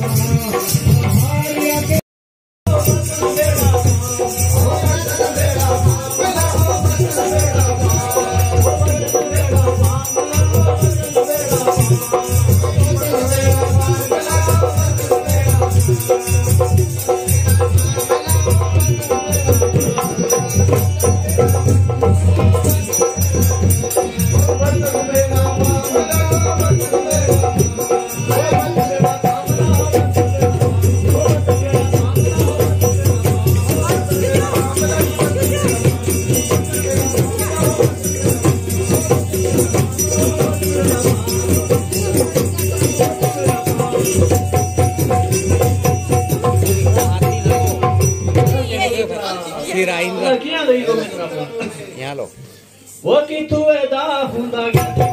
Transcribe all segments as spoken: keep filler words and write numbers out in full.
यहाँ लो वो की तू एदा हुंदा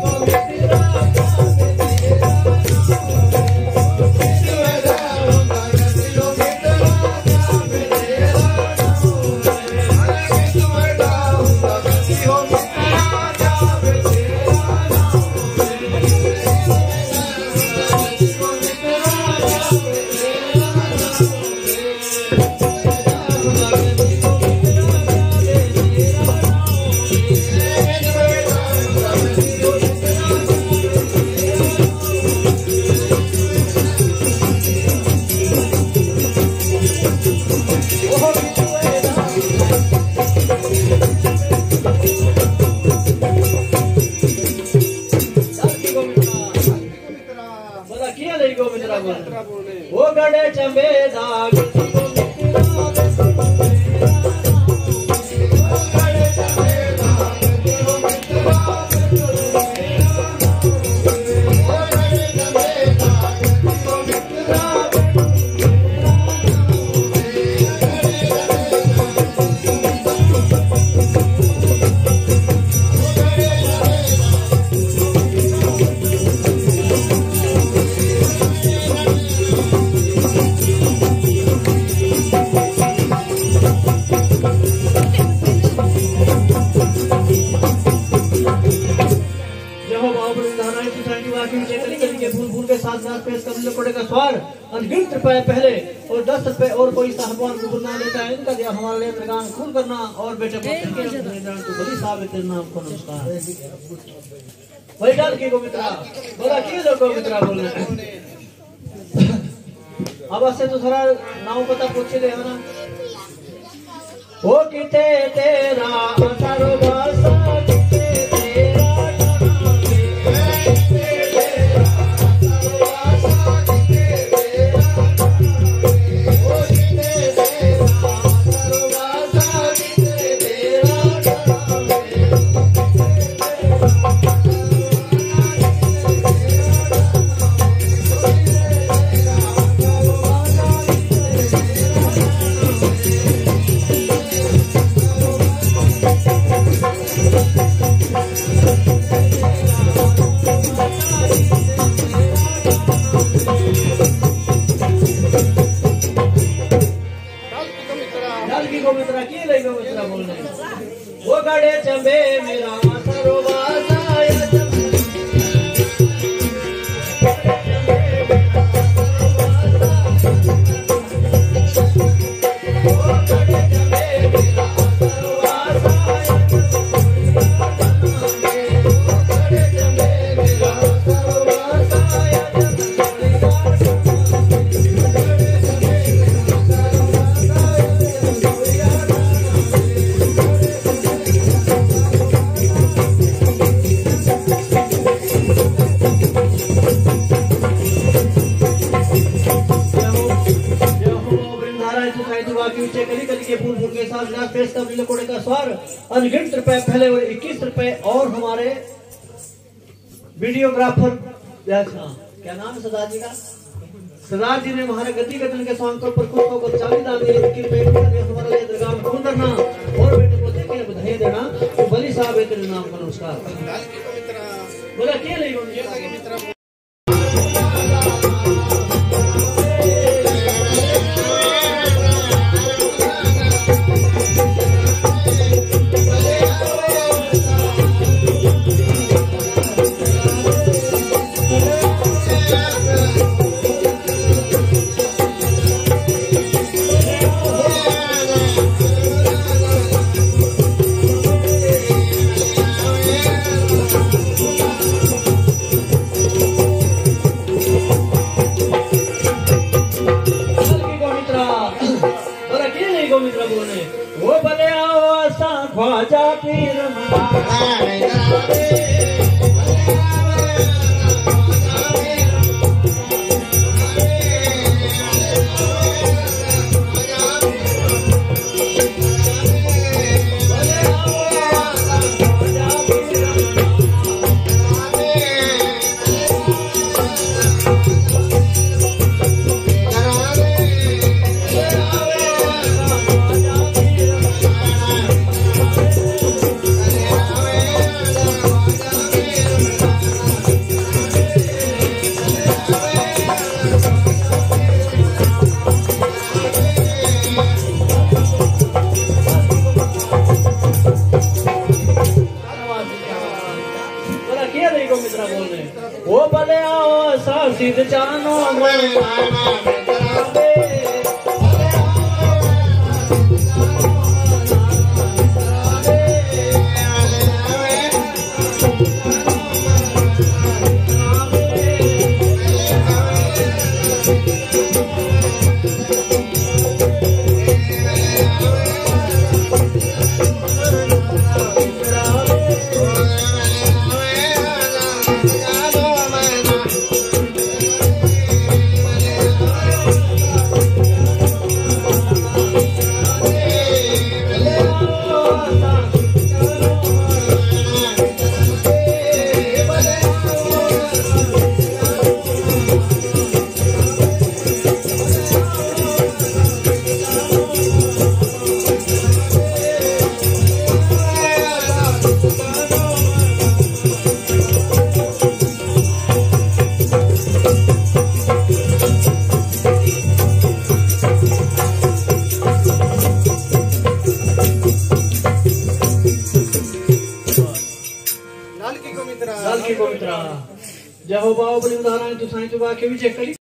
वो गड़े चंबे दाग पड़ेगा स्वार अनगिनत रुपए पहले और दस रुपए और कोई साहबान को बुला लेता है इनका दिया हमारे लिए इंतजाम खून करना और बेटे बड़ी साहब तेरे नाम को नमस्कार वही डाल की गोमित्रा बोला की लोग गोमित्रा बोल रहे अब ऐसे तो सारा नाम पता पूछ ले ना वो किते तेरा असारो भाषा वो गड़े चंबे मेरा का स्वार अनगिनत रुपए पहले और इक्कीस रुपए और हमारे वीडियोग्राफर क्या नाम है सरदार जी का सरदार जी ने हमारे गति गति के सॉन्ग पर खुद को चालीस दाम दिए इक्कीस रुपए हमारे लिए दरगाह में खून करना और बेटे को देखे बधाई देना तो बली साहब है तेरे नाम का नमस्कार बोला क्या नहीं किया देखो मित्रा बोल रहे वो भले आओ सा सिद्ध जानो जय हो बाहुबली उदाहरण तू साईं चुबा के भी चेक करी।